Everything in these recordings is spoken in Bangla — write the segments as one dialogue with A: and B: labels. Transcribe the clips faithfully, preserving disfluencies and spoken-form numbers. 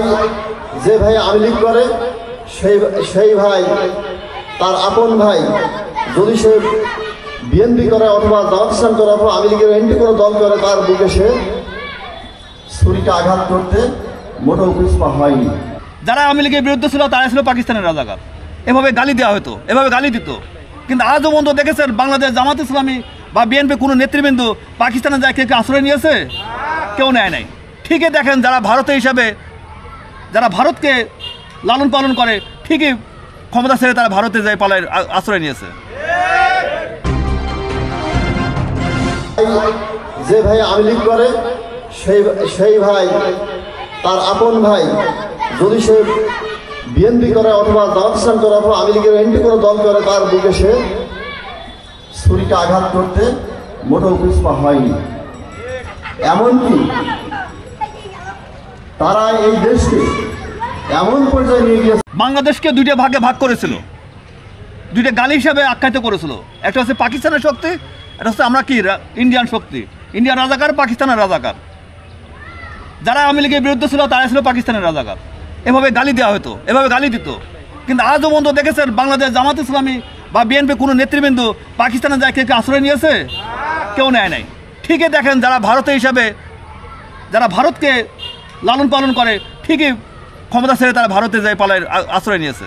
A: যে ভাই আওয়ামী লীগ করে সেই সেই ভাই তার আপন ভাই যদি সে বিএনপি করে অথবা জামাত ইসলাম করে অথবা আওয়ামী লীগের এমপি কোনো দল করে তার বুকে সে ছুরিটা আঘাত করতে মোটেও পিছপা হয়নি।
B: যারা আওয়ামী লীগের বিরুদ্ধে ছিল তারা ছিল পাকিস্তানের রাজাকার, এভাবে গালি দেওয়া হতো, এভাবে গালি দিত। কিন্তু আজও বন্ধু দেখেছেন বাংলাদেশ জামাত ইসলামী বা বিএনপি কোনো নেতৃবৃন্দ পাকিস্তানে যায় কেউ আশ্রয় নিয়েছে? কেউ নেয় নাই। ঠিকই দেখেন যারা ভারতের হিসাবে যারা ভারতকে লালন পালন করে ঠিকই ক্ষমতা ছেড়ে তারা ভারতে যায় পালায় আশ্রয় নিয়েছে।
A: যে ভাই আওয়ামী লীগ করে সেই সেই ভাই তার আপন ভাই যদি সে বিএনপি করে অথবা জামাত ইসলাম করে অথবা আওয়ামী লীগের এমপি কোনো দল করে তার বুকে সে ছুরিটা আঘাত করতে মোটেও পিছপা হয়নি। এমনকি তারা এই দেশকে এমন পর্যায়ে নিয়ে গিয়েছে,
B: বাংলাদেশকে দুইটা ভাগে ভাগ করেছিল, দুইটা গালি হিসাবে আখ্যায়িত করেছিল। একটা হচ্ছে পাকিস্তানের শক্তি, এটা হচ্ছে আমরা কি ইন্ডিয়ান শক্তি, ইন্ডিয়ান রাজাকার, পাকিস্তানের রাজাকার। যারা আওয়ামী লীগের বিরুদ্ধে ছিল তারা ছিল পাকিস্তানের রাজাকার, এভাবে গালি দেওয়া হতো, এভাবে গালি দিত। কিন্তু আজও বন্ধু দেখেছেন বাংলাদেশ জামাত ইসলামী বা বিএনপি কোনো নেতৃবৃন্দ পাকিস্তানে যায় কেউ আশ্রয় নিয়েছে? কেউ নেয় নাই। ঠিকই দেখেন যারা ভারতের হিসাবে যারা ভারতকে লালন পালন করে ঠিকই ক্ষমতা ছেড়ে তারা ভারতে যায় পালায় আশ্রয় নিয়েছে।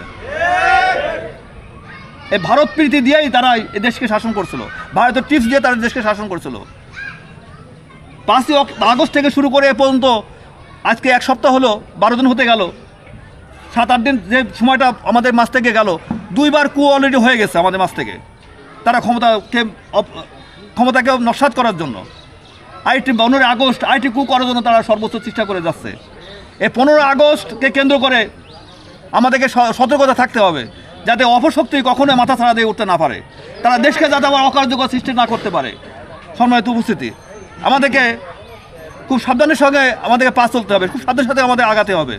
B: এই ভারত প্রীতি দিয়েই তারা এই দেশকে শাসন করছিল, ভারতের টিপস দিয়ে তারা দেশকে শাসন করছিল। পাঁচই আগস্ট থেকে শুরু করে এ পর্যন্ত আজকে এক সপ্তাহ হলো, বারো দিন হতে গেল, সাত আট দিন যে সময়টা আমাদের মাছ থেকে গেল, দুইবার কু অলরেডি হয়ে গেছে আমাদের মাছ থেকে। তারা ক্ষমতাকে ক্ষমতাকে নস্যাৎ করার জন্য আইটি পনেরোই আগস্ট আইটি কু করার জন্য তারা সর্বোচ্চ চেষ্টা করে যাচ্ছে। এই পনেরোই আগস্টকে কেন্দ্র করে আমাদেরকে সতর্কতা থাকতে হবে যাতে অপশক্তি কখনোই মাথা ছাড়া দিয়ে উঠতে না পারে, তারা দেশকে যাতে আবার অকার্যকর সৃষ্টি না করতে পারে। সম্মানিত উপস্থিতি, আমাদেরকে খুব সাবধানের সঙ্গে আমাদেরকে পা চলতে হবে, খুব সাবধানের সাথে আমাদের আগাতে হবে।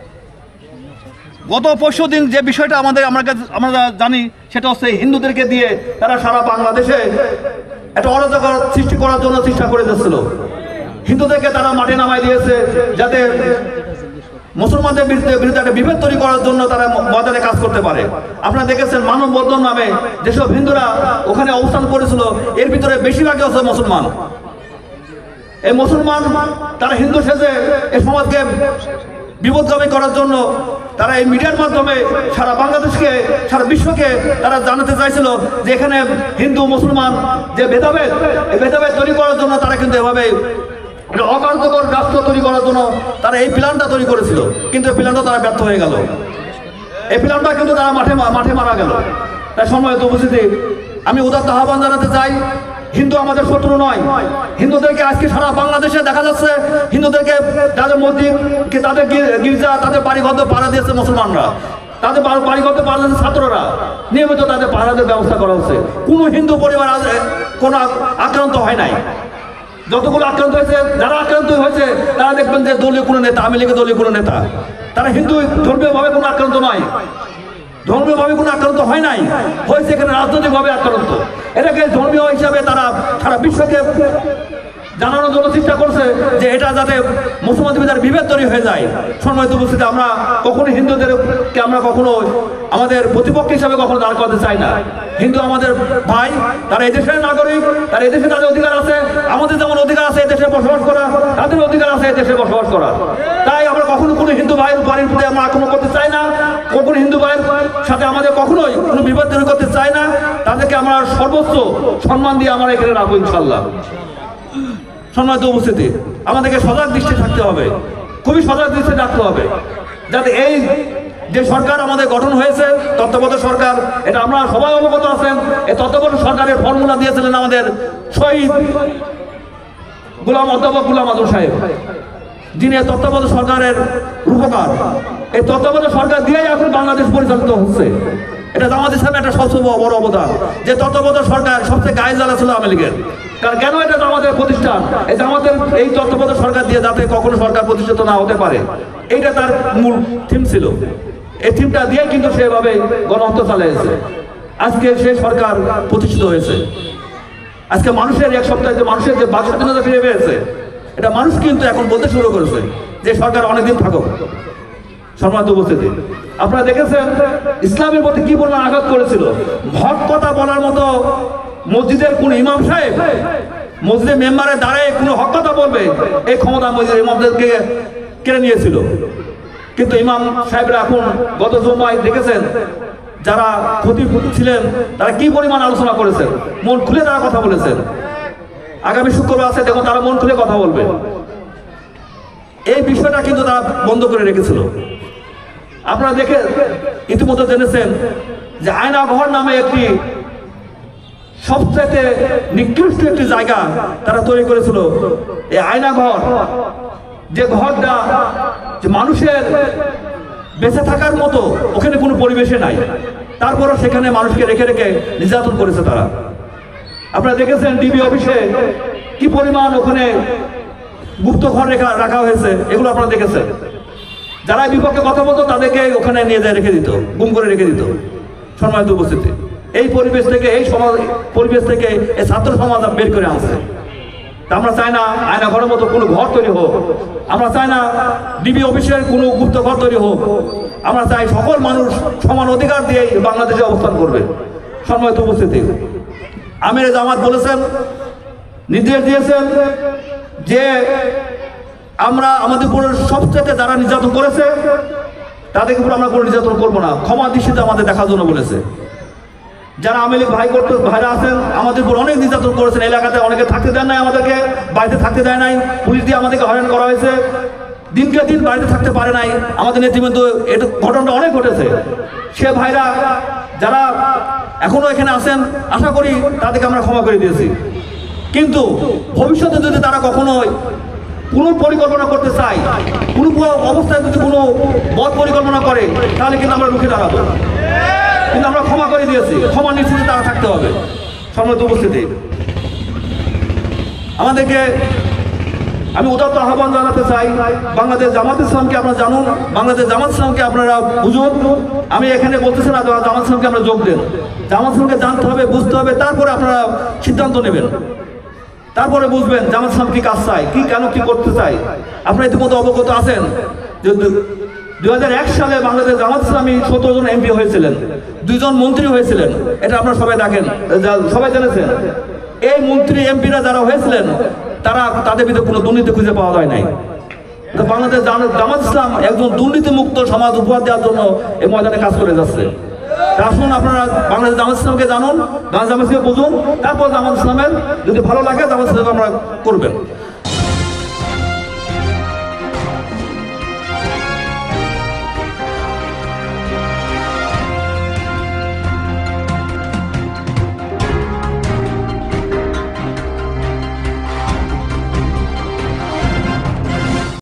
B: গত পরশু দিন যে বিষয়টা আমাদের আমরা আমরা জানি সেটা হচ্ছে হিন্দুদেরকে দিয়ে তারা সারা বাংলাদেশে একটা অরাজকতা সৃষ্টি করার জন্য চেষ্টা করে যাচ্ছিল। হিন্দুদেরকে তারা মাঠে নামাই দিয়েছে যাতে মুসলমানদের বিরুদ্ধে বিরুদ্ধে একটা বিভেদ তৈরি করার জন্য তারা ময়দানে কাজ করতে পারে। আপনারা দেখেছেন মানববন্ধন নামে যেসব হিন্দুরা ওখানে অবস্থান করেছিল এর ভিতরে বেশিরভাগই হচ্ছে মুসলমান। এই মুসলমান তারা হিন্দু সেজে এই সমাজকে বিপদগামী করার জন্য তারা এই মিডিয়ার মাধ্যমে সারা বাংলাদেশকে সারা বিশ্বকে তারা জানাতে চাইছিল যে এখানে হিন্দু মুসলমান যে ভেদাভেদ এই ভেদাভেদ তৈরি করার জন্য তারা কিন্তু এভাবে অকার্যকর রাষ্ট্র তৈরি করার জন্য তারা এই প্ল্যানটা তৈরি করেছিল। কিন্তু এই প্ল্যানটা তারা ব্যর্থ হয়ে গেল, এই প্ল্যানটা কিন্তু তারা মাঠে মাঠে মারা গেল। তাই সম্মানিত উপস্থিতি, আমি উদাত্ত আহ্বান জানাতে চাই, হিন্দু আমাদের শত্রু নয়। হিন্দুদেরকে আজকে সারা বাংলাদেশে দেখা যাচ্ছে হিন্দুদেরকে তাদের মসজিদ তাদের গির্জা তাদের বাড়িঘর পাহারা দিয়েছে মুসলমানরা, তাদের বাড়িঘর পাহারা দিয়েছে ছাত্ররা, নিয়মিত তাদের পাহারাদের ব্যবস্থা করা হচ্ছে। কোনো হিন্দু পরিবার কোনো আক্রান্ত হয় নাই। যতগুলো আক্রান্ত হয়েছে, যারা আক্রান্ত হয়েছে তারা দেখবেন যে দলীয় কোনো নেতা, আওয়ামী লীগের দলীয় কোনো নেতা, তারা হিন্দু ধর্মীয়ভাবে কোনো আক্রান্ত নয়, ধর্মীয়ভাবে কোনো আক্রান্ত হয় নাই, হয়েছে এখানে রাজনৈতিকভাবে আক্রান্ত। এটাকে ধর্মীয় হিসাবে তারা সারা বিশ্বকে জানানোর জন্য চেষ্টা করছে যে এটা যাতে মুসলমানদের ভিতরে বিভেদ তৈরি হয়ে যায়। সম্মানিত উপস্থিতি, আমরা কখনো হিন্দুদেরকে আমরা কখনো আমাদের প্রতিপক্ষ হিসাবে কখনো দাঁড় করাতে চাই না। হিন্দু আমাদের ভাই, তারা এই দেশের নাগরিক, তারা এই দেশে তাদের অধিকার আছে, আমাদের যেমন অধিকার আছে এই দেশে বসবাস করা, তাদের অধিকার আছে এই দেশে বসবাস করা। তাই আমরা কখনো কোনো হিন্দু ভাইয়ের বাড়ির প্রতি আমরা আক্রমণ করতে চাই না, কখনো হিন্দু ভাইয়ের সাথে আমাদের কখনোই কোনো বিভেদ তৈরি করতে চাই না। তাদেরকে আমরা সর্বোচ্চ সম্মান দিয়ে আমরা এখানে রাখবো ইনশাল্লাহ। সম্মানিত উপস্থিতি, আমাদেরকে সজাগ দৃষ্টি থাকতে হবে, খুবই সজাগ দৃষ্টি রাখতে হবে যাতে এই যে সরকার আমাদের গঠন হয়েছে তত্ত্বাবধায়ক সরকার, এটা আমরা সবাই অবগত আছেন। এই তত্ত্বাবধায়ক সরকারের ফর্মুলা দিয়েছিলেন আমাদের শহীদ গোলাম অধ্যাপক গোলাম আজম সাহেব, যিনি তত্ত্বাবধায়ক সরকারের রূপকার। এই তত্ত্বাবধায়ক সরকার দিয়েই এখন বাংলাদেশ পরিচালিত হচ্ছে। এটা জামাত ইসলামের একটা সবচেয়ে বড় অবদান যে তত্ত্বাবধায়ক সরকার সবচেয়ে গায়ে জ্বালা ছিল আওয়ামী লীগের। কারণ কেন এটা জামাতের প্রতিষ্ঠান, এই জামাতের এই তত্ত্বাবধায়ক সরকার দিয়ে যাতে কখনো সরকার প্রতিষ্ঠিত না হতে পারে, এইটা তার মূল থিম ছিল। এই থিমটা দিয়ে কিন্তু সেভাবে গণহত্যা চালিয়েছে। আজকে সেই সরকার প্রতিষ্ঠিত হয়েছে। আজকে মানুষের এক সপ্তাহে যে মানুষের যে বাক স্বাধীনতা ফিরে পেয়েছে, এটা মানুষ কিন্তু এখন বলতে শুরু করেছে যে সরকার অনেকদিন থাকুক, সম্মানিত উপস্থিতি, আপনারা দেখেছেন ইসলামের প্রতি কি পরিমাণ আঘাত করেছিল। হক কথা বলার মতো মসজিদের কোন ইমাম সাহেব মসজিদের মেম্বারে দাঁড়ায় কোনো হক কথা বলবে এই ক্ষমতা মসজিদের ইমামদেরকে কেড়ে নিয়েছিল। কিন্তু ইমাম সাহেবরা এখন গত জুমায় দেখেছেন যারা খতিব ছিলেন তারা কি পরিমাণ আলোচনা করেছেন, মন খুলে তারা কথা বলেছেন। আগামী শুক্রবার আছে, দেখুন তারা মন খুলে কথা বলবে। এই বিষয়টা কিন্তু তারা বন্ধ করে রেখেছিল। আপনারা দেখে ইতিমধ্যে জেনেছেন যে আয়না ঘর নামে একটি সবচেয়ে নিকৃষ্ট একটি জায়গা তারা তৈরি করেছিল। এই আয়না ঘর, যে ঘরটা যে মানুষের বেঁচে থাকার মতো ওখানে কোনো পরিবেশে নাই, তারপরও সেখানে মানুষকে রেখে রেখে নির্যাতন করেছে তারা। আপনারা দেখেছেন ডিবি অফিসে কি পরিমাণ ওখানে গুপ্ত ঘর রেখা রাখা হয়েছে, এগুলো আপনারা দেখেছেন। যারা বিপক্ষে কথা বলতো তাদেরকে ওখানে নিয়ে যায় রেখে দিত, গুম করে রেখে দিত। সম্মানিত উপস্থিতি, এই পরিবেশ থেকে এই সমাজ পরিবেশ থেকে এই ছাত্র সমাজ বের করে আনছে। তা আমরা চাই না আয়না ঘরের মতো কোনো ঘর তৈরি হোক, আমরা চাই না ডিবি অফিসের কোনো গুপ্ত ঘর তৈরি হোক। আমরা চাই সকল মানুষ সমান অধিকার দিয়ে বাংলাদেশে অবস্থান করবে। সম্মানিত উপস্থিতি, আমির জামাত বলেছেন, নির্দেশ দিয়েছেন যে আমরা আমাদের উপর সবচেয়ে যারা নির্যাতন করেছে তাদের উপর আমরা কোনো নির্যাতন করবো না, ক্ষমা দৃষ্টিতে আমাদের দেখার জন্য বলেছে। যারা আওয়ামী লীগ ভাই করতে ভাইরা আছেন আমাদের উপর অনেক নির্যাতন করেছেন, এলাকাতে অনেকে থাকতে দেন নাই, আমাদেরকে বাড়িতে থাকতে দেয় নাই, পুলিশ দিয়ে আমাদেরকে হয়রান করা হয়েছে, দিনকে দিন বাড়িতে থাকতে পারে নাই আমাদের নেতৃবৃন্দ। এটা ঘটনাটা অনেক ঘটেছে। সে ভাইরা যারা এখনো এখানে আছেন আশা করি তাদেরকে আমরা ক্ষমা করে দিয়েছি। কিন্তু ভবিষ্যতে যদি তারা কখনোই কোনো পরিকল্পনা করতে চায়, কোনো অবস্থায় যদি কোনো বদ পরিকল্পনা করে তাহলে কিন্তু আমরা রুখে দাঁড়াবো। কিন্তু আমরা ক্ষমা করে দিয়েছি, ক্ষমা নিশ্চিত তারা থাকতে হবে। সম্মানিত উপস্থিতি, আমাদেরকে আমি উদাত্ত আহ্বান জানাতে চাই, বাংলাদেশ জামাত ইসলামকে আপনারা জানুন, বাংলাদেশ জামাত ইসলামকে আপনারা বুঝুন। আমি এখানে বলতেছি না জামাত ইসলামকে আমরা যোগ দেন, জামাত ইসলামকে জানতে হবে, বুঝতে হবে, তারপরে আপনারা সিদ্ধান্ত নেবেন, তারপরে বুঝবেন জামাত ইসলাম কি কাজ চাই, কি কেন কি করতে চাই। আপনারা ইতিমধ্যে অবগত আছেন যে দুই হাজার এক সালে বাংলাদেশ জামাত ইসলামী সতেরো জন এমপি হয়েছিলেন, দুইজন মন্ত্রী হয়েছিলেন, এটা আপনারা সবাই দেখেন, সবাই জেনেছেন। এই মন্ত্রী এমপিরা যারা হয়েছিলেন তারা তাদের ভিতরে কোনো দুর্নীতি খুঁজে পাওয়া যায় নাই। বাংলাদেশ জামাত ইসলাম একজন দুর্নীতিমুক্ত সমাজ উপহার দেওয়ার জন্য এই ময়দানে কাজ করে যাচ্ছে। আসুন আপনারা বাংলাদেশ জামাত ইসলামকে জানুন, বাংলাদেশ জামাত ইসলামকে বুঝুন, তারপর জামাত ইসলামের যদি ভালো লাগে জামাত ইসলাম আমরা করবেন।